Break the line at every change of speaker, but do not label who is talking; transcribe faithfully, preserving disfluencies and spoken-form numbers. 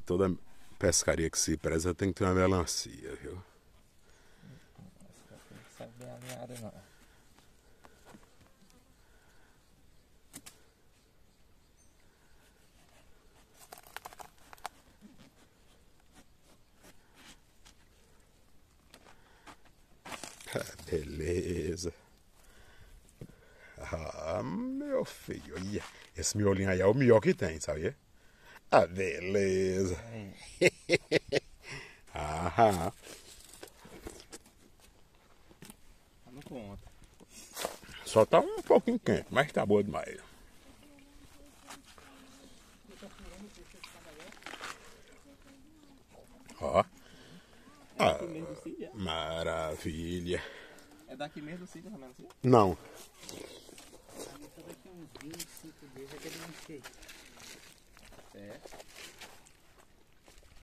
toda pescaria que se preza tem que ter uma melancia, viu?
Não sai bem alinhada, não.
Ah, beleza. Ah, meu filho, olha, esse miolinho aí é o melhor que tem, sabia? Ah, beleza. Aham.
Tá no ponto.
Só tá um pouquinho quente, mas tá boa demais. Ó.
É daqui mesmo do sítio, é?
Maravilha.
É daqui mesmo do sítio, também, assim?
Não.
Só daqui uns vinte e cinco dias é que ele não chega.
É.